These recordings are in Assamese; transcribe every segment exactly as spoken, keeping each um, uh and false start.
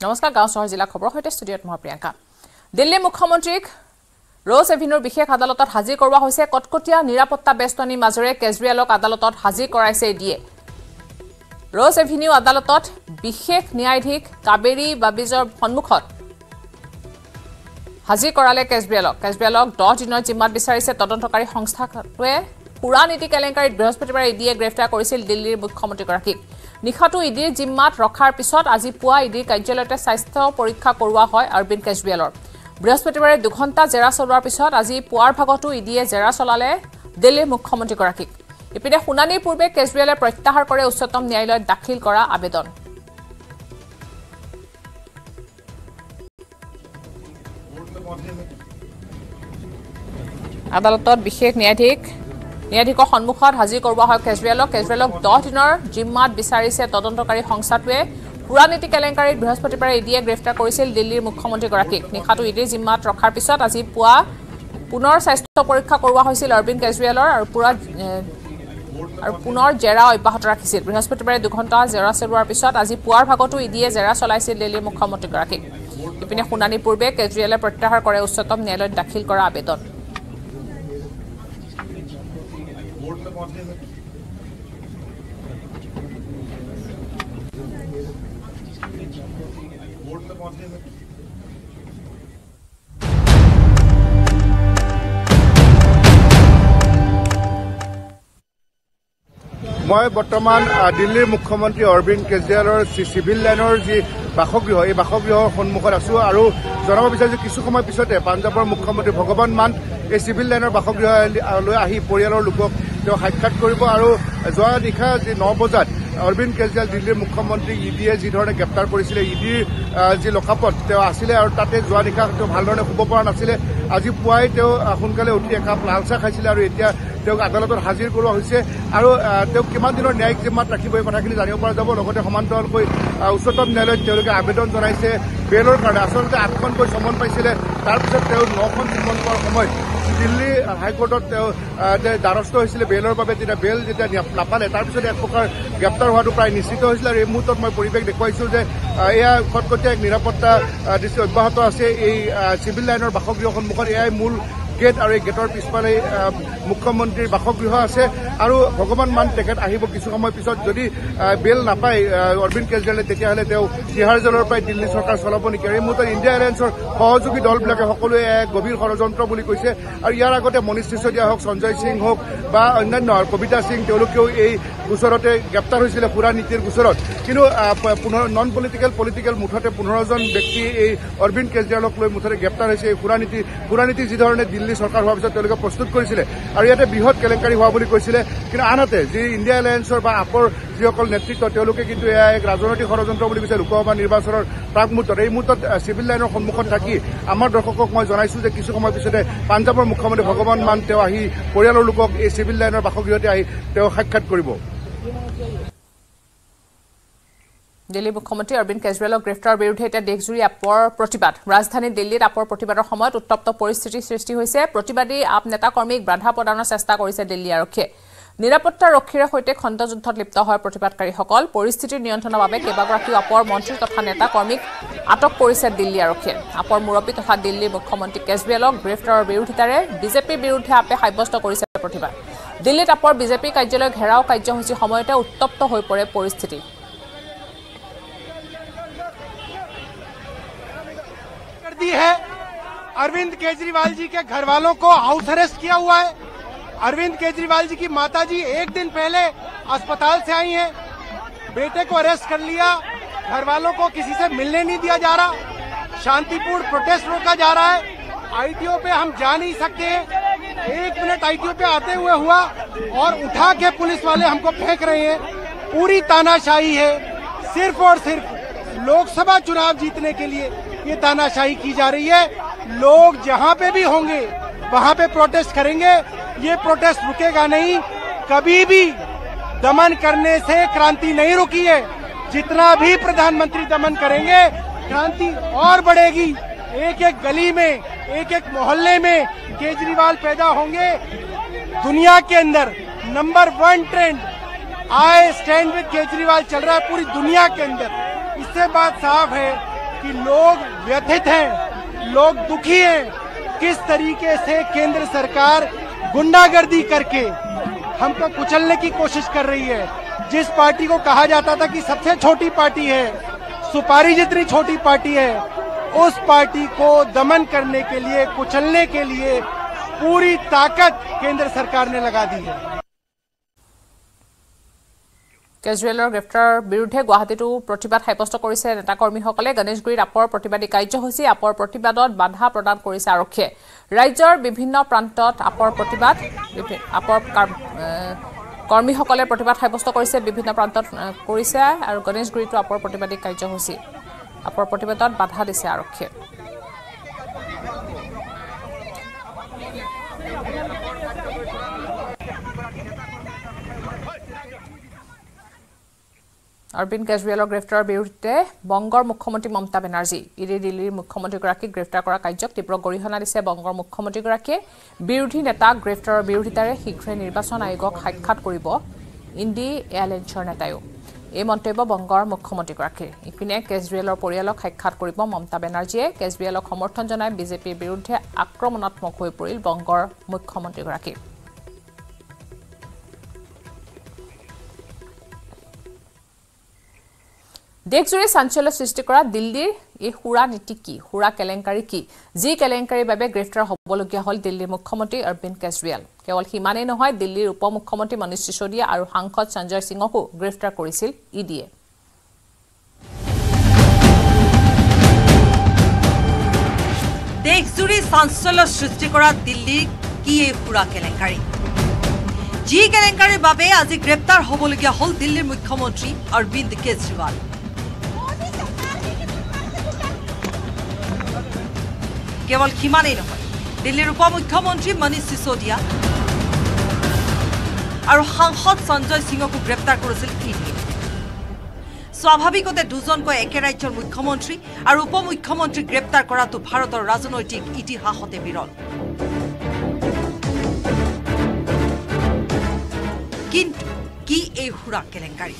নমস্কাৰ গাঁও চহৰ জিলা খবৰ হৈতে ষ্টুডিঅ'ত মই প্ৰিয়ংকা। দিল্লী মুখ্যমন্ত্ৰীক ৰ'জ এভিনিউৰ বিশেষ আদালতত হাজিৰ কৰোৱা হৈছে। কটকটীয়া নিৰাপত্তা বেষ্টনীৰ মাজেৰে কেজৰিৱালক আদালতত হাজিৰ কৰাইছে ইডিয়ে। ৰ'জ এভিনিউ আদালতত বিশেষ ন্যায়াধীশ কাবেৰী বাবিজৰ সন্মুখত হাজিৰ কৰালে কেজৰিৱালক। কেজৰিৱালক দহ দিনৰ জিম্মাত বিচাৰিছে তদন্তকাৰী সংস্থাটোৱে। পুৰা নীতি কেলেংকাৰীত বৃহস্পতিবাৰে ইডিয়ে গ্ৰেপ্তাৰ কৰিছিল দিল্লীৰ মুখ্যমন্ত্ৰীগৰাকীক। নিশাটো ইডিৰ জিম্মাত ৰখাৰ পিছত আজি পুৱা ইডিৰ কাৰ্যালয়তে স্বাস্থ্য পৰীক্ষা কৰোৱা হয় অৰবিন্দ কেজৰিৱালৰ। বৃহস্পতিবাৰে দুঘণ্টা জেৰা চলোৱাৰ পিছত আজি পুৱাৰ ভাগতো ইডিয়ে জেৰা চলালে দিল্লীৰ মুখ্যমন্ত্ৰীগৰাকীক। ইপিনে শুনানিৰ পূৰ্বে কেজৰিৱালে প্ৰত্যাহাৰ কৰে উচ্চতম ন্যায়ালয়ত দাখিল কৰা আবেদন। আদালতত বিশেষ ন্যায়াধীশ ন্যায়াধীশৰ সন্মুখত হাজিৰ কৰোৱা হয় কেজৰিৱালক। কেজৰিৱালক দহ দিনৰ জিম্মাত বিচাৰিছে তদন্তকাৰী সংস্থাটোৱে। পুৰা নীতি কেলেংকাৰীত বৃহস্পতিবাৰে ইডিয়ে গ্ৰেপ্তাৰ কৰিছিল দিল্লীৰ মুখ্যমন্ত্ৰীগৰাকীক। নিশাটো ইডিৰ জিম্মাত ৰখাৰ পিছত আজি পুৱা পুনৰ স্বাস্থ্য পৰীক্ষা কৰোৱা হৈছিল অৰবিন্দ কেজৰিৱালৰ আৰু পুৰা আৰু পুনৰ জেৰা অব্যাহত ৰাখিছিল। বৃহস্পতিবাৰে দুঘণ্টা জেৰা চলোৱাৰ পিছত আজি পুৱাৰ ভাগতো ইডিয়ে জেৰা চলাইছিল দিল্লীৰ মুখ্যমন্ত্ৰীগৰাকীক। ইপিনে শুনানিৰ পূৰ্বে কেজৰিৱালে প্ৰত্যাহাৰ কৰে উচ্চতম ন্যায়ালয়ত দাখিল কৰা আবেদন। মই বৰ্তমান দিল্লীৰ মুখ্যমন্ত্ৰী অৰবিন্দ কেজৰিৱালৰ চিভিল লাইনৰ যি বাসগৃহ এই বাসগৃহৰ সন্মুখত আছো আৰু জনাব বিচাৰিছো কিছু সময় পিছতে পাঞ্জাৱৰ মুখ্যমন্ত্ৰী ভগৱন্ত মান এই চিভিল লাইনৰ বাসগৃহলৈ আহি পৰিয়ালৰ লোকক তেওঁ সাক্ষাৎ কৰিব আৰু যোৱা নিশা যি ন বজাত অৰবিন্দ কেজৰিৱাল দিল্লীৰ মুখ্যমন্ত্ৰীক ইডিয়ে যিধৰণে গ্ৰেপ্তাৰ কৰিছিলে ইডিৰ যি লকাপত তেওঁ আছিলে আৰু তাতে যোৱা নিশা তেওঁ ভালধৰণে শুব পৰা নাছিলে। আজি পুৱাই তেওঁ সোনকালে উঠি একাপ লাল চাহ খাইছিলে আৰু এতিয়া তেওঁক আদালতত হাজিৰ কৰোৱা হৈছে আৰু তেওঁক কিমান দিনৰ ন্যায়িক জিম্মাত ৰাখিব এই কথাখিনি জানিব পৰা যাব। লগতে সমান্তৰালকৈ উচ্চতম ন্যায়ালয়ত তেওঁলোকে আবেদন জনাইছে বেলৰ কাৰণে। আচলতে আঠখনকৈ চমন পাইছিলে, তাৰপিছত তেওঁ নখন চমন পোৱাৰ সময়ত দিল্লী হাইকোৰ্টত তেওঁ দ্বাৰস্থ হৈছিলে বেলৰ বাবে। তেতিয়া বেল যেতিয়া নাপালে তাৰপিছত এক প্ৰকাৰ গ্ৰেপ্তাৰ হোৱাটো প্ৰায় নিশ্চিত হৈছিলে আৰু এই মুহূৰ্তত মই পৰিৱেশ দেখুৱাইছো যে এয়া কটকটীয়া এক নিৰাপত্তা দৃষ্টি অব্যাহত আছে এই চিভিল লাইনৰ বাসগৃহ সন্মুখত। এয়াই মূল গেট আৰু এই গেটৰ পিছফালে মুখ্যমন্ত্ৰীৰ বাসগৃহ আছে আৰু ভগৱান মান তেখেত আহিব কিছু সময় পিছত। যদি বেল নাপায় অৰবিন্দ কেজৰিৱালে তেতিয়াহ'লে তেওঁ তিহাৰ জেলৰ পৰাই দিল্লী চৰকাৰ চলাব নেকি। আৰু এই মুহূৰ্তত ইণ্ডিয়া এলায়েন্সৰ সহযোগী দলবিলাকে সকলোৱে এক গভীৰ ষড়যন্ত্ৰ বুলি কৈছে আৰু ইয়াৰ আগতে মনীষ চিচোদিয়া হওক, সঞ্জয় সিং হওক বা অন্যান্য কবিতা সিং তেওঁলোকেও এই গোচৰতে গ্ৰেপ্তাৰ হৈছিলে পুৰা নীতিৰ গোচৰত। কিন্তু নন পলিটিকেল পলিটিকেল মুঠতে পোন্ধৰজন ব্যক্তি এই অৰবিন্দ কেজৰিৱালক লৈ মুঠতে গ্ৰেপ্তাৰ হৈছে। এই সুৰা নীতি সুৰা নীতি যিধৰণে দিল্লী চৰকাৰ হোৱাৰ পিছত তেওঁলোকে প্ৰস্তুত কৰিছিলে আৰু ইয়াতে বৃহৎ কেলেংকাৰী হোৱা বুলি কৈছিলে। কিন্তু আনহাতে যি ইণ্ডিয়া এলায়েন্সৰ বা আপৰ যিসকল নেতৃত্ব তেওঁলোকে কিন্তু এয়া এক ৰাজনৈতিক ষড়যন্ত্ৰ বুলি কৈছে লোকসভা নিৰ্বাচনৰ প্ৰাক মুহূৰ্তত। এই মুহূৰ্তত চিভিল লাইনৰ সন্মুখত থাকি আমাৰ দৰ্শকক মই জনাইছো যে কিছু সময় পিছতে পাঞ্জাৱৰ মুখ্যমন্ত্ৰী ভগৱান মান তেওঁ আহি পৰিয়ালৰ লোকক এই চিভিল লাইনৰ বাসগৃহতে আহি তেওঁ সাক্ষাৎ কৰিব। দিল্লীৰ মুখ্যমন্ত্ৰী অৰবিন্দ কেজৰিৱালক গ্ৰেপ্তাৰৰ বিৰুদ্ধে এতিয়া দেশজুৰি আপৰ প্ৰতিবাদ। ৰাজধানী দিল্লীত আপৰ প্ৰতিবাদৰ সময়ত উত্তপ্ত পৰিস্থিতিৰ সৃষ্টি হৈছে। প্ৰতিবাদী আপ নেতাকৰ্মীক বাধা প্ৰদানৰ চেষ্টা কৰিছে দিল্লী আৰক্ষীয়ে। নিৰাপত্তাৰক্ষীৰ সৈতে খণ্ডযুদ্ধত লিপ্ত হয় প্ৰতিবাদকাৰীসকল। পৰিস্থিতিৰ নিয়ন্ত্ৰণৰ বাবে কেইবাগৰাকীও আপৰ মন্ত্ৰী তথা নেতাকৰ্মীক আটক কৰিছে দিল্লী আৰক্ষীয়ে। আপৰ মুৰব্বী তথা দিল্লীৰ মুখ্যমন্ত্ৰী কেজৰিৱালক গ্ৰেপ্তাৰৰ বিৰোধিতাৰে বিজেপিৰ বিৰুদ্ধে আপে সাব্যস্ত কৰিছে প্ৰতিবাদ। দিল্লীত আপৰ বিজেপি কাৰ্যালয় ঘেৰাও কাৰ্যসূচীৰ সময়তে উত্তপ্ত হৈ পৰে পৰিস্থিতি। है अरविंद केजरीवाल जी के घर वालों को हाउस अरेस्ट किया हुआ है। अरविंद केजरीवाल जी की माताजी एक दिन पहले अस्पताल से आई हैं, बेटे को अरेस्ट कर लिया, घर वालों को किसी से मिलने नहीं दिया जा रहा, शांतिपूर्ण प्रोटेस्ट रोका जा रहा है। आईटीओ पे हम जा नहीं सकते, एक मिनट आईटीओ पे आते हुए हुआ और उठा के पुलिस वाले हमको फेंक रहे हैं। पूरी तानाशाही है, सिर्फ और सिर्फ लोकसभा चुनाव जीतने के लिए ये तानाशाही की जा रही है। लोग जहां पे भी होंगे वहां पे प्रोटेस्ट करेंगे। ये प्रोटेस्ट रुकेगा नहीं, कभी भी दमन करने से क्रांति नहीं रुकी है। जितना भी प्रधानमंत्री दमन करेंगे क्रांति और बढ़ेगी। एक एक गली में, एक एक मोहल्ले में केजरीवाल पैदा होंगे। दुनिया के अंदर number one trend I stand with Kejriwal चल रहा है पूरी दुनिया के अंदर। इससे बात साफ है कि लोग व्यथित हैं, लोग दुखी हैं। किस तरीके से केंद्र सरकार गुंडागर्दी करके हमको कुचलने की कोशिश कर रही है। जिस पार्टी को कहा जाता था कि सबसे छोटी पार्टी है, सुपारी जितनी छोटी पार्टी है, उस पार्टी को दमन करने के लिए, कुचलने के लिए पूरी ताकत केंद्र सरकार ने लगा दी है। केजरीवाলৰ গ্ৰেপ্তাৰৰ বিৰুদ্ধে গুৱাহাটীতো প্ৰতিবাদ সাব্যস্ত কৰিছে নেতাকৰ্মীসকলে। গণেশগুৰিত আপৰ প্ৰতিবাদী কাৰ্যসূচী, আপৰ প্ৰতিবাদত বাধা প্ৰদান কৰিছে আৰক্ষীয়ে। ৰাজ্যৰ বিভিন্ন প্ৰান্তত আপৰ প্ৰতিবাদ, আপৰ কৰ্মীসকলে প্ৰতিবাদ সাব্যস্ত কৰিছে, বিভিন্ন প্ৰান্তত কৰিছে আৰু গণেশগুৰিতো আপৰ প্ৰতিবাদী কাৰ্যসূচী, আপৰ প্ৰতিবাদত বাধা দিছে আৰক্ষীয়ে। অৰবিন্দ কেজৰিৱালৰ গ্ৰেপ্তাৰৰ বিৰুদ্ধে বংগৰ মুখ্যমন্ত্ৰী মমতা বেনাৰ্জী ইডি দিল্লীৰ মুখ্যমন্ত্ৰীগৰাকীক গ্ৰেপ্তাৰ কৰা কাৰ্যক তীব্ৰ গৰিহণা দিছে বংগৰ মুখ্যমন্ত্ৰীগৰাকীয়ে। বিৰোধী নেতাক গ্ৰেপ্তাৰৰ বিৰোধিতাৰে শীঘ্ৰে নিৰ্বাচন আয়োগক সাক্ষাৎ কৰিব ইণ্ডি এয়াৰলাইন্সৰ নেতায়ো। এই মন্তব্য বংগৰ মুখ্যমন্ত্ৰীগৰাকীৰ। ইপিনে কেজৰিৱালৰ পৰিয়ালক সাক্ষাৎ কৰিব মমতা বেনাৰ্জীয়ে। কেজৰিৱালক সমৰ্থন জনাই বিজেপিৰ বিৰুদ্ধে আক্ৰমণাত্মক হৈ পৰিল বংগৰ মুখ্যমন্ত্ৰীগৰাকী। দেশজুৰি চাঞ্চল্য সৃষ্টি কৰা দিল্লীৰ এই সুৰা নীতি কি, সুৰা কেলেংকাৰী কি, যি কেলেংকাৰীৰ বাবে গ্ৰেপ্তাৰ হ'বলগীয়া হ'ল দিল্লীৰ মুখ্যমন্ত্ৰী অৰবিন্দ কেজৰিৱাল। কেৱল সিমানেই নহয়, দিল্লীৰ উপ মুখ্যমন্ত্ৰী মনীষ সিসোদিয়া আৰু সাংসদ সঞ্জয় সিঙকো গ্ৰেপ্তাৰ কৰিছিল ইডিয়ে। দেশজুৰি চাঞ্চল্য সৃষ্টি কৰা দিল্লীৰ কি এই সুৰা কেলেংকাৰী, যি কেলেংকাৰীৰ বাবে আজি গ্ৰেপ্তাৰ হ'বলগীয়া হ'ল দিল্লীৰ মুখ্যমন্ত্ৰী অৰবিন্দ কেজৰিৱাল। কেৱল সিমানেই নহয়, দিল্লীৰ উপ মুখ্যমন্ত্ৰী মনীষ সিসোদিয়া আৰু সাংসদ সঞ্জয় সিঙকো গ্ৰেপ্তাৰ কৰিছিল ইডিয়ে। স্বাভাৱিকতে দুজনকৈ একে ৰাজ্যৰ মুখ্যমন্ত্ৰী আৰু উপ মুখ্যমন্ত্ৰীক গ্ৰেপ্তাৰ কৰাটো ভাৰতৰ ৰাজনৈতিক ইতিহাসতে বিৰল। কিন্তু কি এই সুৰা কেলেংকাৰী?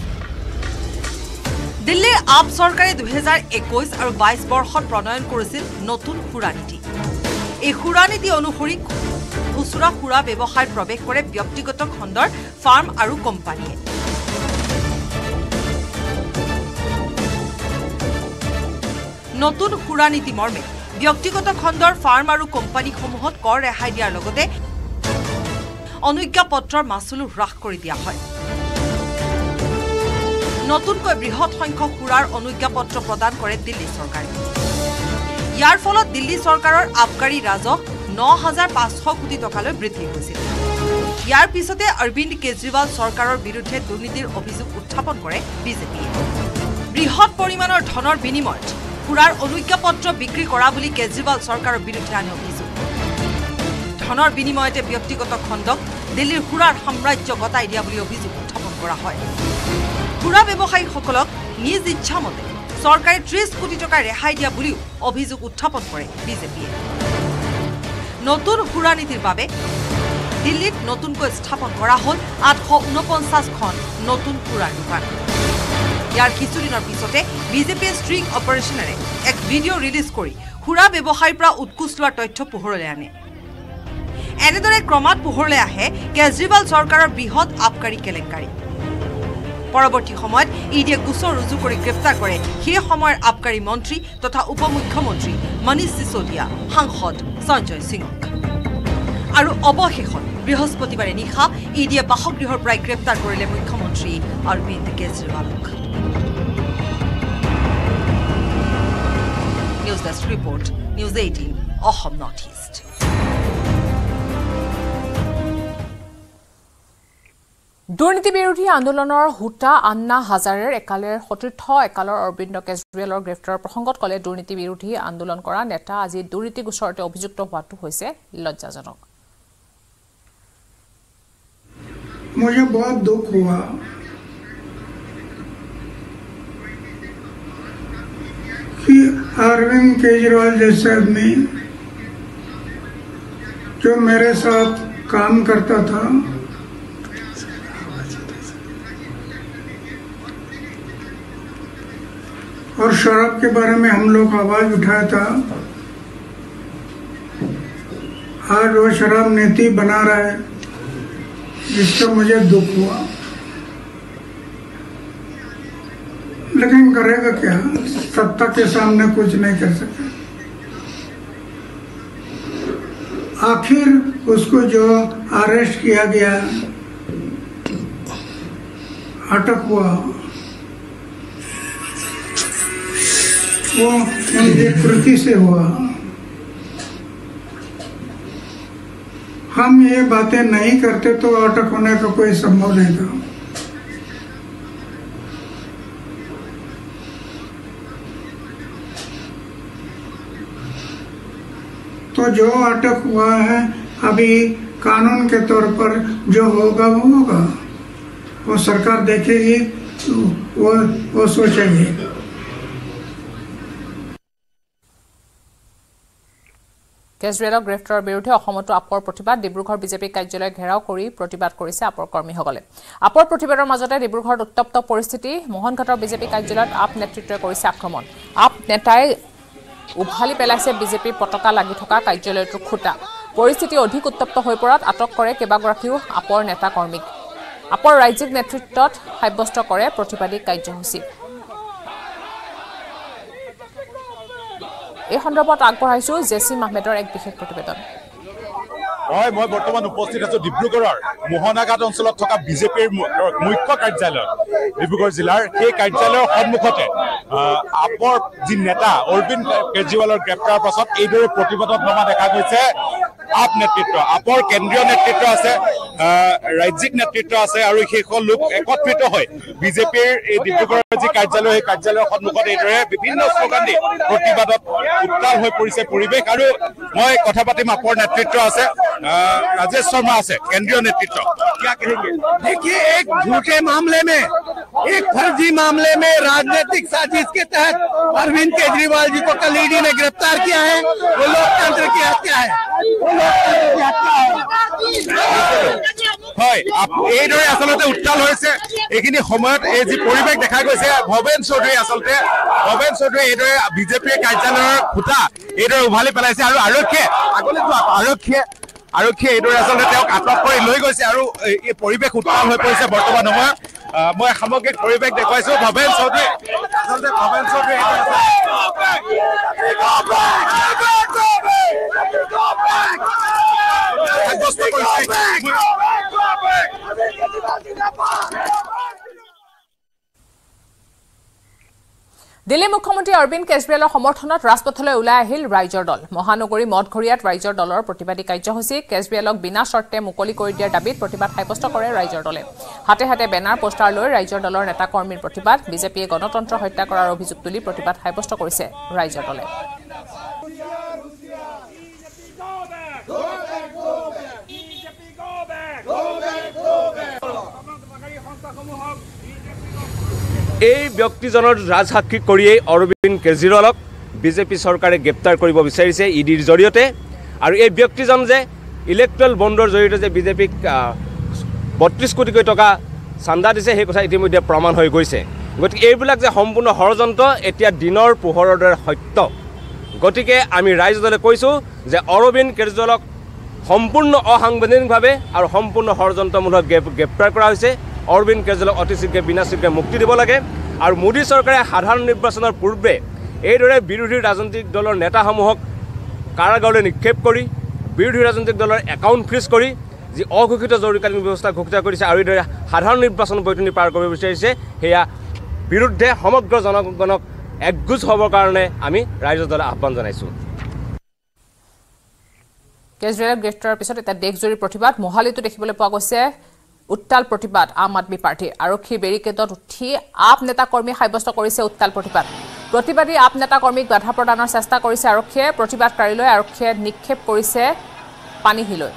দিল্লীৰ আপ চৰকাৰে দুহেজাৰ একৈশ আৰু বাইশ বৰ্ষত প্ৰণয়ন কৰিছিল নতুন সুৰা নীতি। এই সুৰা নীতি অনুসৰি খুচুৰা সুৰা ব্যৱসায়ত প্ৰৱেশ কৰে ব্যক্তিগত খণ্ডৰ ফাৰ্ম আৰু কোম্পানীয়ে। নতুন সুৰা নীতি মৰ্মে ব্যক্তিগত খণ্ডৰ ফাৰ্ম আৰু কোম্পানীসমূহত কৰ ৰেহাই দিয়াৰ লগতে অনুজ্ঞাপত্ৰৰ মাচুলো হ্ৰাস কৰি দিয়া হয়। নতুনকৈ বৃহৎ সংখ্যক সুৰাৰ অনুজ্ঞাপত্ৰ প্ৰদান কৰে দিল্লী চৰকাৰে। ইয়াৰ ফলত দিল্লী চৰকাৰৰ আবকাৰী ৰাজহ ন হাজাৰ পাঁচশ কোটি টকালৈ বৃদ্ধি হৈছিল। ইয়াৰ পিছতে অৰবিন্দ কেজৰিৱাল চৰকাৰৰ বিৰুদ্ধে দুৰ্নীতিৰ অভিযোগ উত্থাপন কৰে বিজেপিয়ে। বৃহৎ পৰিমাণৰ ধনৰ বিনিময়ত সুৰাৰ অনুজ্ঞাপত্ৰ বিক্ৰী কৰা বুলি কেজৰিৱাল চৰকাৰৰ বিৰুদ্ধে আনে অভিযোগ। ধনৰ বিনিময়তে ব্যক্তিগত খণ্ডক দিল্লীৰ সুৰাৰ সাম্ৰাজ্য গতাই দিয়া বুলি অভিযোগ উত্থাপন কৰা হয়। সুৰা ব্যৱসায়ীসকলক নিজ ইচ্ছামতে চৰকাৰে ত্ৰিশ কোটি টকা ৰেহাই দিয়া বুলিও অভিযোগ উত্থাপন কৰে বিজেপিয়ে। নতুন সুৰা নীতিৰ বাবে দিল্লীত নতুনকৈ স্থাপন কৰা হ'ল আঠশ ঊনপঞ্চাছখন নতুন সুৰাৰ দোকান। ইয়াৰ কিছুদিনৰ পিছতে বিজেপিয়ে ষ্ট্ৰিং অপাৰেশ্যনেৰে এক ভিডিঅ' ৰিলিজ কৰি সুৰা ব্যৱসায়ীৰ পৰা উৎকোচ লোৱাৰ তথ্য পোহৰলৈ আনে। এনেদৰে ক্ৰমাৎ পোহৰলৈ আহে কেজৰিৱাল চৰকাৰৰ বৃহৎ আবকাৰী কেলেংকাৰী। পৰৱৰ্তী সময়ত ইডিয়ে গোচৰ ৰুজু কৰি গ্ৰেপ্তাৰ কৰে সেই সময়ৰ আবকাৰী মন্ত্ৰী তথা উপ মুখ্যমন্ত্ৰী মনীষ সিসোদিয়া, সাংসদ সঞ্জয় সিঙক। আৰু অৱশেষত বৃহস্পতিবাৰে নিশা ইডিয়ে বাসগৃহৰ পৰাই গ্ৰেপ্তাৰ কৰিলে মুখ্যমন্ত্ৰী অৰবিন্দ কেজৰিৱালক। News desk report, news eighteen Assam north east. দুৰ্নীতি বিৰোধী আন্দোলনৰ হুটা আন্না হাজাৰেৰ একালেৰ সতীৰ্থ একালৰ অৰবিন্দ কেজৰিৱালৰ গ্ৰেপ্তাৰৰ প্ৰসংগত ক'লে, দুৰ্নীতি বিৰোধী আন্দোলন কৰা নেতা আজি দুৰ্নীতি গোচৰতে অভিযুক্ত হোৱাটো হৈছে লজ্জাজনক। मुझे बहुत दुख हुआ कि अरविंद केजरीवाल जैसे आदमी जो मेरे साथ काम करता था, और शराब के बारे में हम लोग आवाज उठाया था। आज वो शराब नीति बना रहा है, जिसका मुझे दुख हुआ, लेकिन करेगा क्या, सत्ता के सामने कुछ नहीं कर सकता। आखिर उसको जो अरेस्ट किया गया, अटक हुआ, वो उनकी कृति से हुआ। हम ये बातें नहीं करते तो अटक होने का कोई संभव नहीं था। तो जो अटक हुआ है, अभी कानून के तौर पर जो होगा वो होगा, वो सरकार देखेगी, वो वो सोचेगी। কেজৰিৱালক গ্ৰেপ্তাৰৰ বিৰুদ্ধে অসমতো আপৰ প্ৰতিবাদ। ডিব্ৰুগড় বিজেপি কাৰ্যালয় ঘেৰাও কৰি প্ৰতিবাদ কৰিছে আপৰ কৰ্মীসকলে। আপৰ প্ৰতিবাদৰ মাজতে ডিব্ৰুগড়ত উত্তপ্ত পৰিস্থিতি। মোহনঘাটৰ বিজেপি কাৰ্যালয়ত আপ নেতৃত্বই কৰিছে আক্ৰমণ। আপ নেতাই উভালি পেলাইছে বিজেপিৰ পতাকা লাগি থকা কাৰ্যালয়টোৰ খুঁটা। পৰিস্থিতি অধিক উত্তপ্ত হৈ পৰাত আটক কৰে কেইবাগৰাকীও আপৰ নেতা কৰ্মীক। আপৰ ৰাজ্যিক নেতৃত্বত সাব্যস্ত কৰে প্ৰতিবাদী কাৰ্যসূচী। এই সন্দৰ্ভত আগবঢ়াইছো জেচিম আহমেদৰ এক বিশেষ প্ৰতিবেদন। হয়, মই বৰ্তমান উপস্থিত আছো ডিব্ৰুগড়ৰ মোহনাঘাট অঞ্চলত থকা বিজেপিৰ মুখ্য কাৰ্যালয়, ডিব্ৰুগড় জিলাৰ সেই কাৰ্যালয়ৰ সন্মুখতে আপৰ যি নেতা অৰবিন্দ কেজৰিৱালৰ গ্ৰেপ্তাৰৰ পাছত এইদৰে প্ৰতিবাদত নমা দেখা গৈছে। আপ নেতৃত্ব, আপৰ কেন্দ্ৰীয় নেতৃত্ব আছে, ৰাজ্যিক নেতৃত্ব আছে, আৰু সেইসকল লোক একত্ৰিত হৈ বিজেপিৰ এই ডিব্ৰুগড়ৰ যি কাৰ্যালয়, সেই কাৰ্যালয়ৰ সন্মুখত এইদৰে বিভিন্ন শ্লোগান দি প্ৰতিবাদত উত্তাল হৈ পৰিছে পৰিৱেশ। আৰু মই কথা পাতিম, আপৰ নেতৃত্ব আছে, राजेश शर्मा আছে केंद्रीय नेतृत्व, क्या कहेंगे? देखिए, एक झूठे मामले में, एक फर्जी मामले में राजनीतिक साजिश के तहत अरविंद केजरीवाल जी को कल ईडी ने गिरफ्तार किया है। वो लोकतंत्र की हत्या है, वो लोकतंत्र की हत्या है। এইদৰে আচলতে উত্তাল হৈছে এইখিনি সময়ত। এই যি পৰিৱেশ দেখা গৈছে, ভৱেন চৌধুৰী আচলতে ভৱেন চৌধুৰী এইদৰে বিজেপিৰ কাৰ্যালয়ৰ খুঁটা এইদৰে উভালি পেলাইছে, আৰু আৰক্ষীয়ে আগলৈ যোৱা আৰক্ষীয়ে আৰক্ষীয়ে এইদৰে আচলতে তেওঁক আটক কৰি লৈ গৈছে, আৰু এই পৰিৱেশ উত্তাল হৈ পৰিছে বৰ্তমান সময়ত। মই সামগ্ৰিক পৰিৱেশ দেখুৱাইছো। ভৱেন চৌধুৰী আচলতে ভৱেন চৌধুৰী দিল্লী মুখ্যমন্ত্ৰী অৰবিন্দ কেজৰিৱালৰ সমৰ্থনত ৰাজপথলৈ ওলাই আহিল ৰাইজৰ দল। মহানগৰী মঠঘৰীয়াত ৰাইজৰ দলৰ প্ৰতিবাদী কাৰ্যসূচী। কেজৰিৱালক বিনা চৰ্তে মুকলি কৰি দিয়াৰ দাবীত প্ৰতিবাদ সাব্যস্ত কৰে ৰাইজৰ দলে। হাতে হাতে বেনাৰ পোষ্টাৰ লৈ ৰাইজৰ দলৰ নেতা কৰ্মীৰ প্ৰতিবাদ। বিজেপিয়ে গণতন্ত্ৰ হত্যা কৰাৰ অভিযোগ তুলি প্ৰতিবাদ সাব্যস্ত কৰিছে ৰাইজৰ দলে। এই ব্যক্তিজনৰ ৰাজসাক্ষী কৰিয়েই অৰবিন্দ কেজৰিৱালক বিজেপি চৰকাৰে গ্ৰেপ্তাৰ কৰিব বিচাৰিছে ইডিৰ জৰিয়তে। আৰু এই ব্যক্তিজন যে ইলেক্ট্ৰেল বণ্ডৰ জৰিয়তে যে বিজেপিক বত্ৰিছ কোটিকৈ টকা চান্দা দিছে, সেই কথা ইতিমধ্যে প্ৰমাণ হৈ গৈছে। গতিকে এইবিলাক যে সম্পূৰ্ণ ষড়যন্ত্ৰ এতিয়া দিনৰ পোহৰৰ দৰে সত্য। গতিকে আমি ৰাইজ দলে কৈছোঁ যে অৰবিন্দ কেজৰিৱালক সম্পূৰ্ণ অসাংবিধানিকভাৱে আৰু সম্পূৰ্ণ ষড়যন্ত্ৰমূলক গ্ৰেপ্তাৰ কৰা হৈছে। অৰবিন্দ কেজৰিৱালক অতি শীঘ্ৰে বিনা শীঘ্ৰে মুক্তি দিব লাগে। আৰু মোদী চৰকাৰে সাধাৰণ নিৰ্বাচনৰ পূৰ্বে এইদৰে বিৰোধী ৰাজনৈতিক দলৰ নেতাসমূহক কাৰাগাৰলৈ নিক্ষেপ কৰি বিৰোধী ৰাজনৈতিক দলৰ একাউণ্ট ফ্ৰিজ কৰি যি অঘোষিত জৰুৰীকালীন ব্যৱস্থা ঘোষণা কৰিছে আৰু এইদৰে সাধাৰণ নিৰ্বাচন বৈতৰণি পাৰ কৰিব বিচাৰিছে, সেয়া বিৰুদ্ধে সমগ্ৰ জনগণক একগোজ হ'বৰ কাৰণে আমি ৰাইজৰ দলে আহ্বান জনাইছোঁ। কেজৰিৱালক গ্ৰেপ্তাৰৰ পিছত এটা দেশজুৰি প্ৰতিবাদ। মহালিতো দেখিবলৈ পোৱা গৈছে উত্তাল প্ৰতিবাদ। আম আদমী পাৰ্টি আৰক্ষী বেৰিকেডত উঠি আপ নেতা কৰ্মী সাব্যস্ত কৰিছে উত্তাল প্ৰতিবাদ। প্ৰতিবাদী আপ নেতা কৰ্মীক বাধা প্ৰদানৰ চেষ্টা কৰিছে আৰক্ষীয়ে। প্ৰতিবাদকাৰীলৈ আৰক্ষীয়ে নিক্ষেপ কৰিছে পানীহিলৈ।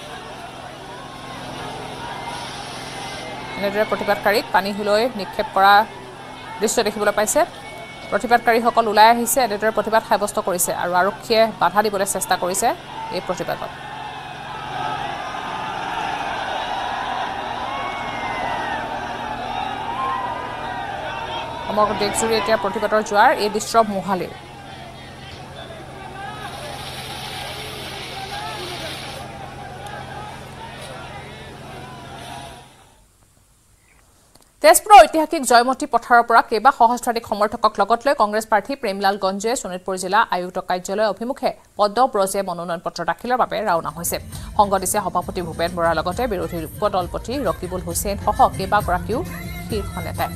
এনেদৰে প্ৰতিবাদকাৰীক পানীহিলৈ নিক্ষেপ কৰা দৃশ্য দেখিবলৈ পাইছে। প্ৰতিবাদকাৰীসকল ওলাই আহিছে, এনেদৰে প্ৰতিবাদ সাব্যস্ত কৰিছে আৰু আৰক্ষীয়ে বাধা দিবলৈ চেষ্টা কৰিছে এই প্ৰতিবাদত। সমগ্ৰ দেশজুৰি এতিয়া প্ৰতিবাদৰ জোৱাৰ এই দৃশ্য মোহালিৰ তেজপুৰৰ ঐতিহাসিক জয়মতী পথাৰৰ পৰা কেইবা সহস্ৰাধিক সমৰ্থকক লগত লৈ কংগ্ৰেছ প্ৰাৰ্থী প্ৰেমলাল গঞ্জে শোণিতপুৰ জিলা আয়ুক্ত কাৰ্যালয় অভিমুখে পদ্মব্ৰজে মনোনয়ন পত্ৰ দাখিলৰ বাবে ৰাওনা হৈছে সংগঠিছে সভাপতি ভূপেন বৰাৰ লগতে বিৰোধী উপদলপতি ৰকিবুল হুছেইন সহ কেইবাগৰাকীও শীৰ্ষ নেতাই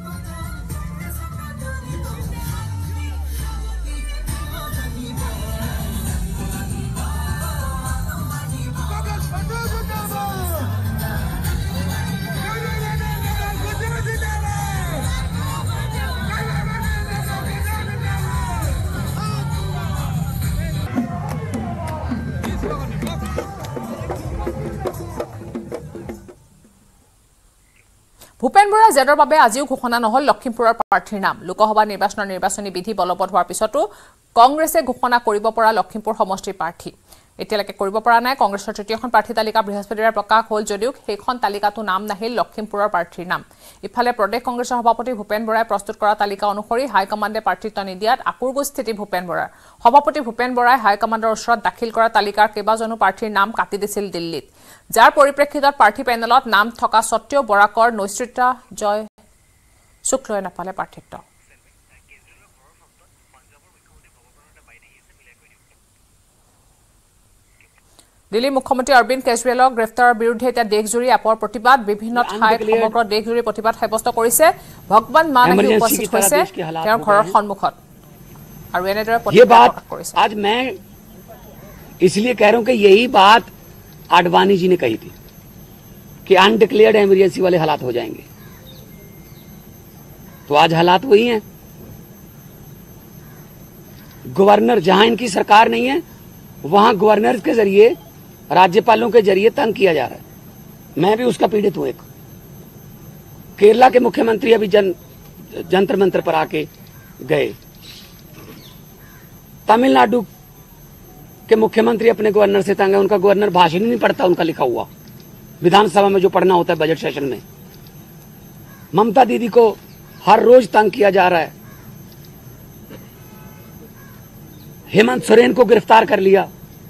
ভূপেন বৰা জেডৰ বাবে আজিও ঘোষণা নহল লখিমপুৰৰ প্ৰাৰ্থীৰ নাম লোকসভা নিৰ্বাচনৰ নিৰ্বাচনী বিধি বলবৎ হোৱাৰ পিছতো কংগ্ৰেছে ঘোষণা কৰিব পৰা লখিমপুৰ সমষ্টিৰ প্ৰাৰ্থী এতিয়ালৈকে কৰিব পৰা নাই কংগ্ৰেছৰ তৃতীয়খন প্ৰাৰ্থী তালিকা বৃহস্পতিবাৰে প্ৰকাশ হ'ল যদিও সেইখন তালিকাতো নাম নাহিল লখিমপুৰৰ প্ৰাৰ্থীৰ নাম ইফালে প্ৰদেশ কংগ্ৰেছৰ সভাপতি ভূপেন বৰাই প্ৰস্তুত কৰা তালিকা অনুসৰি হাইকমাণ্ডে প্ৰাৰ্থিত্ব নিদিয়াত আকুৰগো স্থিতি ভূপেন বৰাৰ সভাপতি ভূপেন বৰাই হাইকমাণ্ডৰ ওচৰত দাখিল কৰা তালিকাৰ কেইবাজনো প্ৰাৰ্থীৰ নাম কাটি দিছিল দিল্লীত যাৰ পৰিপ্ৰেক্ষিতত প্ৰাৰ্থী পেনেলত নাম থকা সত্ত্বেও বৰাকৰ নৈশ্চিত জয় শুক্লয়ে নাপালে প্ৰাৰ্থিত্ব দিল্লী মুখ্যমন্ত্ৰী অৰবিন্দ কেজৰিৱালক গ্ৰেফতাৰৰ বিৰুদ্ধে এতিয়া দেশজুৰি আপৰ প্ৰতিবাদ বিভিন্ন ঠাইত সমগ্ৰ দেশজুৰি প্ৰতিবাদ সাব্যস্ত কৰিছে ভগৱান মান আহি উপস্থিত হৈছে তেওঁৰ ঘৰৰ সন্মুখত আৰু এনেদৰে প্ৰতিবাদ কৰিছে आज मैं इसलिए कह रहा हूं कि यही बात आडवाणी जी ने कही थी कि अनडिक्लेयर्ड इमरजेंसी वाले हालात हो जाएंगे तो आज हालात वही हैं गवर्नर जहां इनकी सरकार नहीं है वहां गवर्नर के जरिए राज्यपालों के जरिए तंग किया जा रहा है मैं भी उसका पीड़ित हूं एक केरला के मुख्यमंत्री अभी जन जंतर मंत्र पर आके गए तमिलनाडु के मुख्यमंत्री अपने गवर्नर से तंग है उनका गवर्नर भाषण ही नहीं पढ़ता उनका लिखा हुआ विधानसभा में जो पढ़ना होता है बजट सेशन में ममता दीदी को हर रोज तंग किया जा रहा है हेमंत सोरेन को गिरफ्तार कर लिया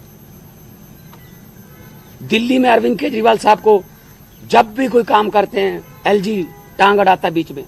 दिल्ली में अरविंद केजरीवाल साहब को जब भी कोई काम करते हैं एलजी टांग अड़ाता बीच में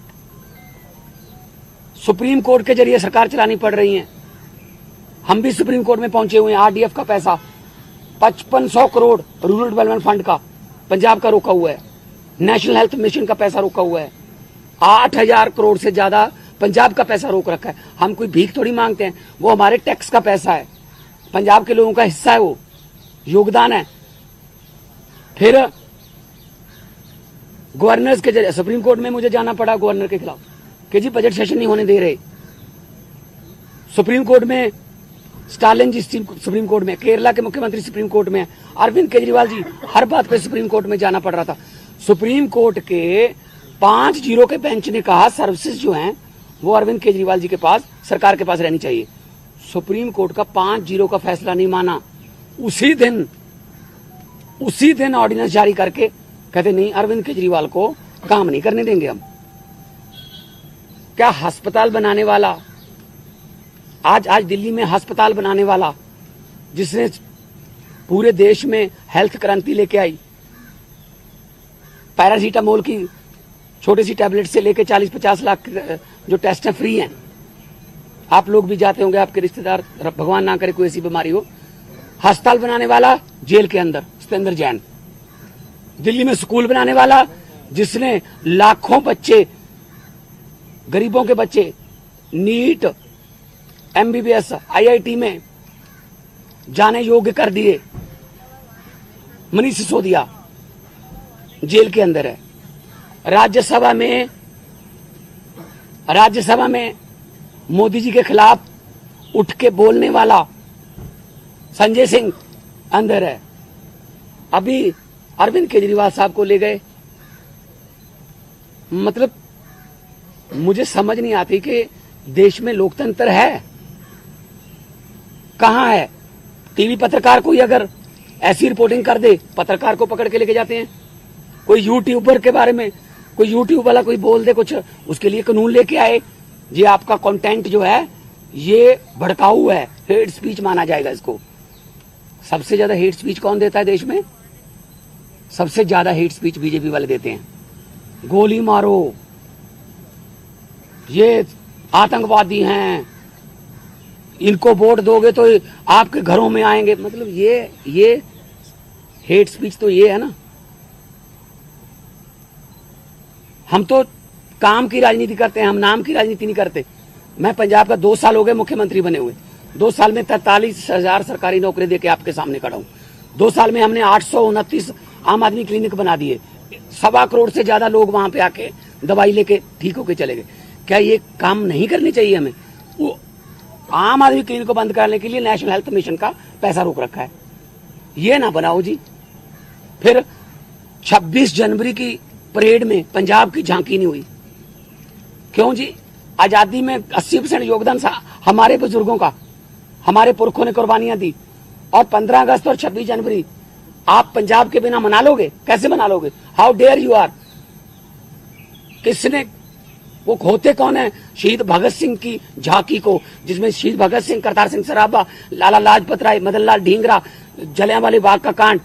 सुप्रीम कोर्ट के जरिए सरकार चलानी पड़ रही है हम भी सुप्रीम कोर्ट में पहुंचे हुए हैं आरडीएफ का पैसा पचपन सौ करोड़ रूरल डेवलपमेंट फंड का पंजाब का रोका हुआ है नेशनल हेल्थ मिशन का पैसा रोका हुआ है आठ हजार करोड़ से ज्यादा पंजाब का पैसा रोक रखा है हम कोई भीख थोड़ी मांगते हैं वो हमारे टैक्स का पैसा है पंजाब के लोगों का हिस्सा है वो योगदान है फिर गवर्नर्स के जरिए सुप्रीम कोर्ट में मुझे जाना पड़ा गवर्नर के खिलाफ कि जी बजट सेशन नहीं होने दे रहे सुप्रीम कोर्ट में स्टालिन जी सुप्रीम कोर्ट में केरला के मुख्यमंत्री सुप्रीम कोर्ट में अरविंद केजरीवाल जी हर बात पे सुप्रीम कोर्ट में जाना पड़ रहा था सुप्रीम कोर्ट के पांच जीरो के बेंच ने कहा सर्विसेज जो हैं वो अरविंद केजरीवाल जी के पास सरकार के पास रहनी चाहिए सुप्रीम कोर्ट का पांच जीरो का फैसला नहीं माना उसी दिन उसी दिन ऑर्डिनेंस जारी करके कहते नहीं अरविंद केजरीवाल को काम नहीं करने देंगे हम क्या अस्पताल बनाने वाला आज आज दिल्ली में अस्पताल बनाने वाला जिसने पूरे देश में हेल्थ क्रांति लेके आई पैरासीटामोल की छोटी सी टैबलेट से लेके चालीस पचास लाख जो टेस्ट हैं फ्री हैं आप लोग भी जाते होंगे आपके रिश्तेदार भगवान ना करे कोई ऐसी बीमारी हो अस्पताल बनाने वाला जेल के अंदर सत्येंद्र जैन दिल्ली में स्कूल बनाने वाला जिसने लाखों बच्चे गरीबों के बच्चे नीट एमबीबीएस आईआईटी में जाने योग्य कर दिए मनीष सिसोदिया जेल के अंदर है राज्यसभा में राज्यसभा में मोदी जी के खिलाफ उठ के बोलने वाला संजय सिंह अंदर है अभी अरविंद केजरीवाल साहब को ले गए मतलब मुझे समझ नहीं आती कि देश में लोकतंत्र है कहां है टीवी पत्रकार कोई अगर ऐसी रिपोर्टिंग कर दे पत्रकार को पकड़ के लेके जाते हैं कोई यूट्यूबर के बारे में कोई यूट्यूब वाला कोई बोल दे कुछ, उसके लिए कानून लेके आए, ये आपका कंटेंट जो है ये भड़काऊ है, हेट स्पीच माना जाएगा इसको। सबसे ज्यादा हेट स्पीच कौन देता है देश में? सबसे ज्यादा हेट स्पीच बीजेपी वाले देते हैं। गोली मारो, ये आतंकवादी हैं, इनको वोट दोगे तो आपके घरों में आएंगे, मतलब ये ये हेट स्पीच तो ये है ना। हम तो काम की राजनीति करते हैं, हम नाम की राजनीति नहीं करते। मैं पंजाब का दो साल हो गए मुख्यमंत्री बने हुए, दो साल में तैतालीस हजार सरकारी नौकरी देके आपके सामने खड़ा हूं। दो साल में हमने आठ सौ उनतीस आम आदमी क्लिनिक बना दिए, सवा करोड़ से ज्यादा लोग वहां पे आके दवाई लेके ठीक होके चले गए। क्या ये काम नहीं करने चाहिए हमें? वो आम आदमी क्लिनिक को बंद करने के लिए नेशनल हेल्थ मिशन का पैसा रोक रखा है, ये ना बनाओ जी। फिर छब्बीस जनवरी की परेड में पंजाब की झांकी नहीं हुई, क्यों जी? आजादी में अस्सी परसेंट योगदान हमारे बुजुर्गों का, हमारे पुरखों ने कुर्बानियां दी, और पंद्रह अगस्त और छब्बीस जनवरी आप पंजाब के बिना मना लोगे? कैसे मना लोगे? How dare you are. किसने, वो होते कौन है शहीद भगत सिंह की झांकी को, जिसमें शहीद भगत सिंह, करतार सिंह सराभा, लाला लाजपत राय, मदन लाल ढींगरा, जलियांवाले बाग का कांड,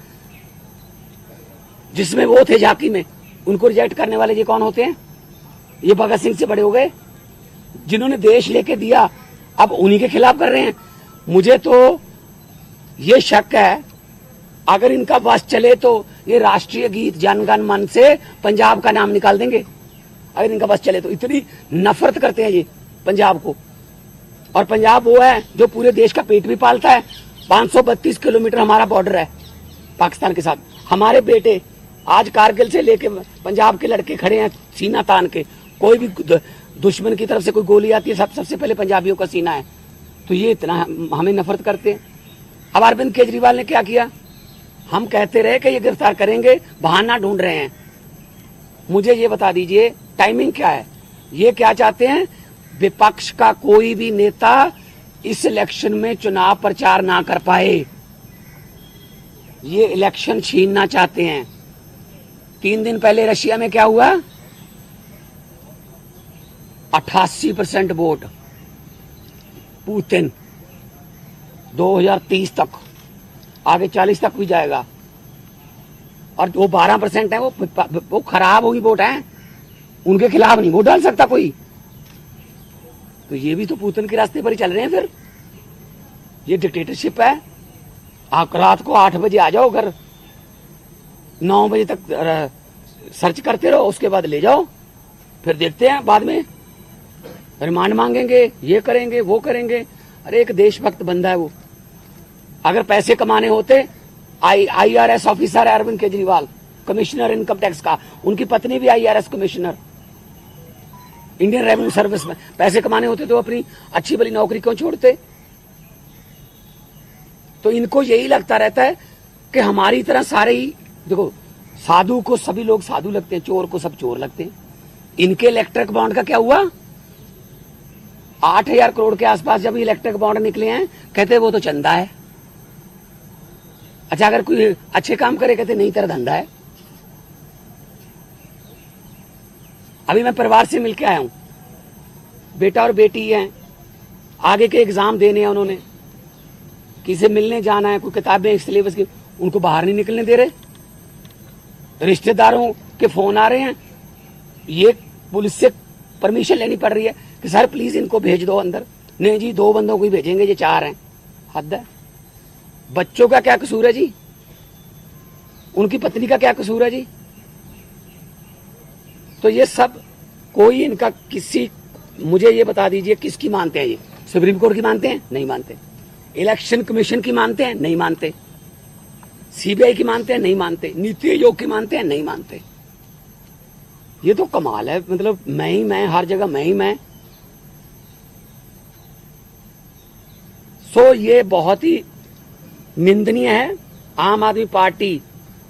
जिसमें वो थे झांकी में, उनको रिजेक्ट करने वाले ये कौन होते हैं? ये भगत सिंह से बड़े हो गए, जिन्होंने देश लेके दिया, अब उन्हीं के खिलाफ कर रहे हैं। मुझे तो ये शक है, अगर इनका बस चले तो ये राष्ट्रीय गीत जन गण मन से पंजाब का नाम निकाल देंगे, अगर इनका बस चले तो। इतनी नफरत करते हैं ये पंजाब को। और पंजाब वो है जो पूरे देश का पेट भी पालता है। पाँच सौ बत्तीस किलोमीटर हमारा बॉर्डर है पाकिस्तान के साथ। हमारे बेटे आज कारगिल से लेके पंजाब के लड़के खड़े हैं सीना तान के, कोई भी दुश्मन की तरफ से कोई गोली आती है, सब सबसे पहले पंजाबियों का सीना है। तो ये इतना हमें नफरत करते हैं। अब अरविंद केजरीवाल ने क्या किया? हम कहते रहे कि ये गिरफ्तार करेंगे, बहाना ढूंढ रहे हैं। मुझे ये बता दीजिए टाइमिंग क्या है? ये क्या चाहते हैं? विपक्ष का कोई भी नेता इस इलेक्शन में चुनाव प्रचार ना कर पाए, ये इलेक्शन छीनना चाहते हैं। तीन दिन पहले रशिया में क्या हुआ? अट्ठासी परसेंट वोट पुतिन, दो हजार तीस तक, आगे चालीस तक भी जाएगा। और वो बारह परसेंट है, वो वो खराब हुई वोट है, उनके खिलाफ नहीं वोट डाल सकता कोई। तो ये भी तो पुतिन के रास्ते पर ही चल रहे हैं। फिर ये डिक्टेटरशिप है। आप रात को आठ बजे आ जाओ घर, नौ बजे तक सर्च करते रहो, उसके बाद ले जाओ, फिर देखते हैं बाद में रिमांड मांगेंगे, ये करेंगे वो करेंगे। अरे एक देशभक्त बंदा है वो। अगर पैसे कमाने होते, आई आईआरएस ऑफिसर है Arvind Kejriwal, commissioner income tax का, उनकी पत्नी भी IRS commissioner, Indian revenue service में। पैसे कमाने होते तो अपनी अच्छी भली नौकरी क्यों छोड़ते? तो इनको यही लगता रहता है कि हमारी तरह सारे ही, देखो साधु को सभी लोग साधु लगते हैं, चोर को सब चोर लगते हैं। इनके इलेक्ट्रिक बॉन्ड का क्या हुआ? आठ हजार करोड़ के आसपास जब इलेक्ट्रिक बॉन्ड निकले हैं, कहते वो तो चंदा है। अच्छा, अगर कोई अच्छे काम करे कहते नहीं तेरा धंधा है। अभी मैं परिवार से मिलके आया हूं, बेटा और बेटी हैं, आगे के एग्जाम देने हैं उन्होंने, किसी मिलने जाना है, कोई किताबें सिलेबस की, उनको बाहर नहीं निकलने दे रहे। रिश्तेदारों के फोन आ रहे हैं, ये पुलिस से परमिशन लेनी पड़ रही है कि सर प्लीज इनको भेज दो अंदर। नहीं जी, दो बंदों को ही भेजेंगे, ये चार हैं। हद है। बच्चों का क्या कसूर है जी? उनकी पत्नी का क्या कसूर है जी? तो ये सब कोई इनका किसी, मुझे ये बता दीजिए किसकी मानते हैं ये? सुप्रीम कोर्ट की मानते हैं? नहीं मानते। इलेक्शन कमीशन की मानते हैं? नहीं मानते। सीबीआई की मानते हैं? नहीं मानते। नीति आयोग की मानते हैं? नहीं मानते। ये तो कमाल है, मतलब मैं ही मैं, हर जगह मैं ही मैं। सो ये बहुत ही निंदनीय है। आम आदमी पार्टी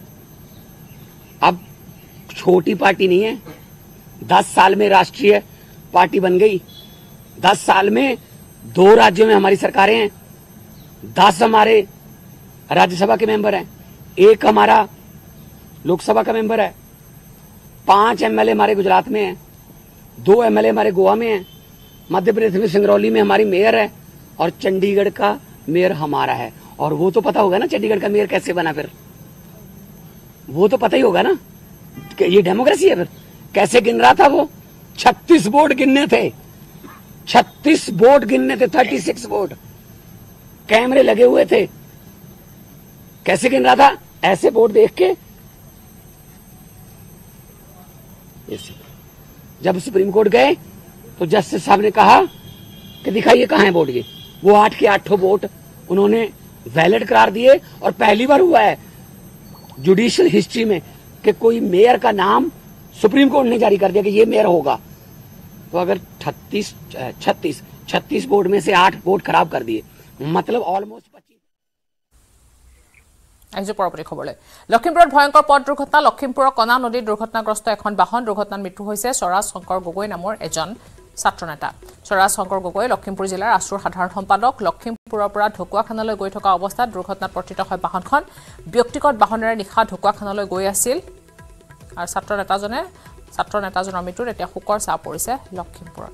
अब छोटी पार्टी नहीं है, दस साल में राष्ट्रीय पार्टी बन गई। दस साल में दो राज्यों में हमारी सरकारें हैं, दस हमारे राज्यसभा के मेंबर हैं, एक हमारा लोकसभा का मेंबर है, पांच एमएलए हमारे गुजरात में हैं, दो एमएलए हमारे गोवा में हैं, मध्य प्रदेश में सिंगरौली में हमारी मेयर है और चंडीगढ़ का मेयर हमारा है। और वो तो पता होगा ना चंडीगढ़ का मेयर कैसे बना, फिर वो तो पता ही होगा ना कि ये डेमोक्रेसी है। फिर कैसे गिन रहा था वो? छत्तीस वोट गिनने थे, छत्तीस वोट गिनने थे, थर्टी सिक्स वोट, कैमरे लगे हुए थे। कैसे गिन रहा था? ऐसे वोट देख के। जब सुप्रीम कोर्ट गए तो जस्टिस साहब ने कहा कि दिखाइए कहां है वोट, ये वो आठ के आठों वोट उन्होंने वैलिड करार दिए। और पहली बार हुआ है जुडिशियल हिस्ट्री में कि कोई मेयर का नाम सुप्रीम कोर्ट ने जारी कर दिया कि ये मेयर होगा। तो अगर छत्तीस छत्तीस छत्तीस वोट में से आठ वोट खराब कर दिए, मतलब ऑलमोस्ट पच्चीस। আহিছো পৰৱৰ্তী খবৰলৈ। লখিমপুৰত ভয়ংকৰ পথ দুৰ্ঘটনা। লখিমপুৰৰ কণা নদীত দুৰ্ঘটনাগ্ৰস্ত এখন বাহন দুৰ্ঘটনাত মৃত্যু হৈছে স্বৰাজ শংকৰ গগৈ নামৰ এজন ছাত্ৰ নেতা। স্বৰাজ শংকৰ গগৈ লখিমপুৰ জিলাৰ আছুৰ সাধাৰণ সম্পাদক। লখিমপুৰৰ পৰা ঢকুৱাখানালৈ গৈ থকা অৱস্থাত দুৰ্ঘটনাত পতিত হয় বাহনখন। ব্যক্তিগত বাহনেৰে নিশা ঢকুৱাখানালৈ গৈ আছিল আৰু ছাত্ৰ নেতাজনে ছাত্ৰ নেতাজনৰ মৃত্যুত এতিয়া শোকৰ ছাঁ পৰিছে লখিমপুৰত।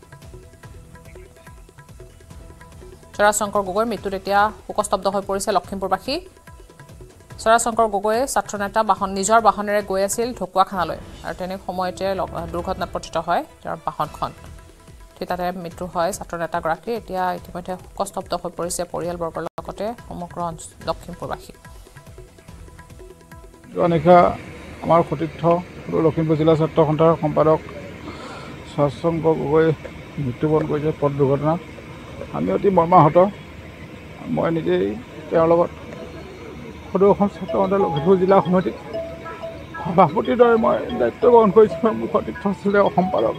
স্বৰাজ শংকৰ গগৈৰ মৃত্যুত এতিয়া শোকস্তব্ধ হৈ পৰিছে লখিমপুৰবাসী। স্বৰাজ শংকৰ গগৈয়ে ছাত্ৰ নেতা বাহন নিজৰ বাহনেৰে গৈ আছিল ঢকুৱাখানালৈ আৰু তেনে সময়তে দুৰ্ঘটনাত পতিত হয় তেওঁৰ বাহনখন। ঠিক তাতে মৃত্যু হয় ছাত্ৰ নেতাগৰাকী। এতিয়া ইতিমধ্যে শোকস্তব্ধ হৈ পৰিছে পৰিয়ালবৰ্গৰ লগতে সমগ্ৰ লখিমপুৰবাসী। যোৱা নিশা আমাৰ সতীৰ্থ লখিমপুৰ জিলা ছাত্ৰ সন্থাৰ সম্পাদক স্বৰাজ শংকৰ গগৈ মৃত্যুবৰণ কৰিছে পথ দুৰ্ঘটনাত। আমি অতি মৰ্মাহত। মই নিজেই তেওঁৰ লগত সদৌখন ছাত্ৰ সন্থা লখিমপুৰ জিলা সমিতিত সভাপতিৰ দৰে মই দায়িত্ব গ্ৰহণ কৰিছোঁ। মোৰ সতীৰ্থ আছিলে সম্পাদক।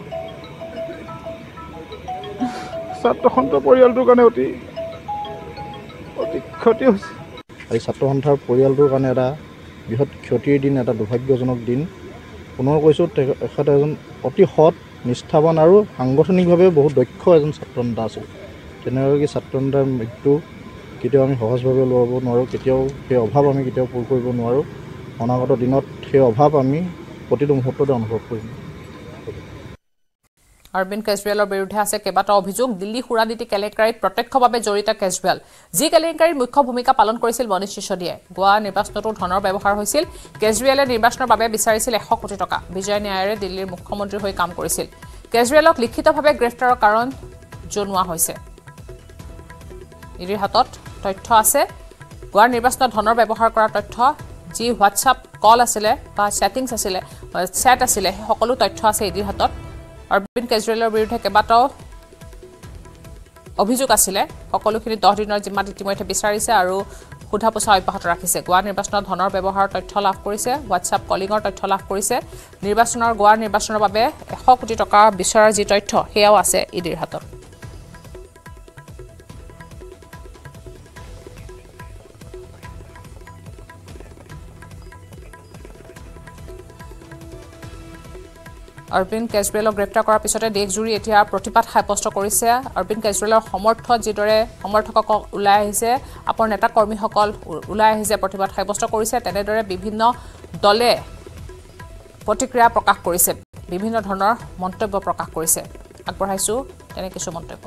ছাত্ৰ সন্থা পৰিয়ালটোৰ কাৰণে অতি অতি ক্ষতি হৈছে। আজি ছাত্ৰ সন্থাৰ পৰিয়ালটোৰ কাৰণে এটা বৃহৎ ক্ষতিৰ দিন, এটা দুৰ্ভাগ্যজনক দিন। পুনৰ কৈছোঁ, তেখেত এজন অতি সৎ, নিষ্ঠাৱান আৰু সাংগঠনিকভাৱে বহুত দক্ষ এজন ছাত্ৰ নেতা আছিল। তেনেগৰাকী ছাত্ৰ নেতাৰ মৃত্যু কেতিয়াও আমি সহজভাৱে ল'ব নোৱাৰোঁ। কেতিয়াও সেই অভাৱ আমি কেতিয়াও পূৰ কৰিব নোৱাৰোঁ। অনাগত দিনত সেই অভাৱ আমি প্ৰতিটো মুহূৰ্ততে অনুভৱ কৰিম। অৰবিন্দ কেজৰিৱালৰ বিৰুদ্ধে আছে কেইবাটাও অভিযোগ। দিল্লী সুৰানীতি কেলেংকাৰীত প্ৰত্যক্ষভাৱে জড়িত কেজৰিৱাল, যি কেলেংকাৰীৰ মুখ্য ভূমিকা পালন কৰিছিল মনীষ সিসোদিয়াই। গোৱা নিৰ্বাচনতো ধনৰ ব্যৱহাৰ হৈছিল। কেজৰিৱালে নিৰ্বাচনৰ বাবে বিচাৰিছিল এশ কোটি টকা। বিজয় ন্যায়াৰে দিল্লীৰ মুখ্যমন্ত্ৰীৰ হৈ কাম কৰিছিল। কেজৰিৱালক লিখিতভাৱে গ্ৰেপ্তাৰৰ কাৰণ জনোৱা হৈছে। ইডিৰ হাতত তথ্য আছে। গোৱাৰ নিৰ্বাচনত ধনৰ ব্যৱহাৰ কৰাৰ তথ্য, যি হোৱাটছআপ কল আছিলে বা চেটিংছ আছিলে, চেট আছিলে, সেই সকলো তথ্য আছে ইডিৰ হাতত। অৰবিন্দ কেজৰিৱালৰ বিৰুদ্ধে কেইবাটাও অভিযোগ আছিলে। সকলোখিনি দহ দিনৰ জিম্মাত ইতিমধ্যে বিচাৰিছে আৰু সোধা পোছা অব্যাহত ৰাখিছে। গোৱা নিৰ্বাচনত ধনৰ ব্যৱহাৰৰ তথ্য লাভ কৰিছে, হোৱাটছআপ কলিঙৰ তথ্য লাভ কৰিছে। নিৰ্বাচনৰ গোৱাৰ নিৰ্বাচনৰ বাবে এশ কোটি টকা বিচৰাৰ যি তথ্য, সেয়াও আছে ইডিৰ হাতত। অৰবিন্দ কেজৰিৱালক গ্ৰেপ্তাৰ কৰাৰ পিছতে দেশজুৰি এতিয়া প্ৰতিবাদ সাব্যস্ত কৰিছে। অৰবিন্দ কেজৰিৱালৰ সমৰ্থক যিদৰে সমৰ্থকক ওলাই আহিছে, আপৰ নেতা কৰ্মীসকল ওলাই আহিছে, প্ৰতিবাদ সাব্যস্ত কৰিছে, তেনেদৰে বিভিন্ন দলে প্ৰতিক্ৰিয়া প্ৰকাশ কৰিছে, বিভিন্ন ধৰণৰ মন্তব্য প্ৰকাশ কৰিছে। আগবঢ়াইছো তেনে কিছু মন্তব্য।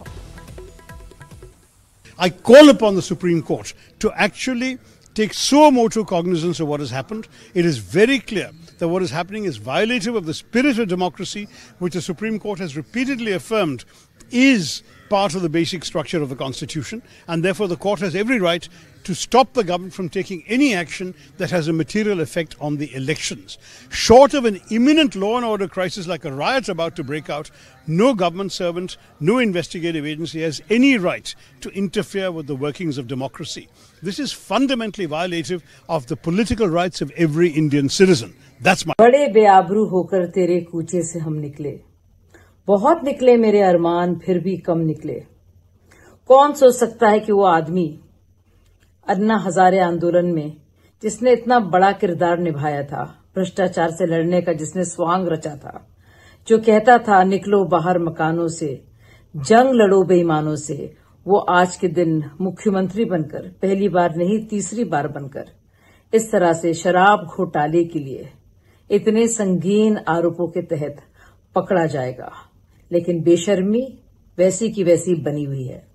I call upon the Supreme Court to actually take suo motu cognizance of what has happened. It is very clear that what is happening is violative of the spirit of democracy, which the Supreme Court has repeatedly affirmed is part of the basic structure of the Constitution, and therefore the court has every right to stop the government from taking any action that has a material effect on the elections. Short of an imminent law and order crisis like a riot about to break out, no government servant, no investigative agency has any right to interfere with the workings of democracy. This is fundamentally violative of the political rights of every Indian citizen. That's my... बड़े बेआबरू होकर तेरे कूचे से हम निकले, बहुत निकले मेरे अरमान, फिर भी कम निकले। कौन सोच सकता है कि वो आदमी अन्ना हजारे आंदोलन में जिसने इतना बड़ा किरदार निभाया था, भ्रष्टाचार से लड़ने का जिसने स्वांग रचा था, जो कहता था निकलो बाहर मकानों से, जंग लड़ो बेईमानों से, वो आज के दिन मुख्यमंत्री बनकर, पहली बार नहीं तीसरी बार बनकर, इस तरह से शराब घोटाले के लिए इतने संगीन आरोपों के तहत पकड़ा जाएगा, लेकिन बेशर्मी वैसी की वैसी बनी हुई है।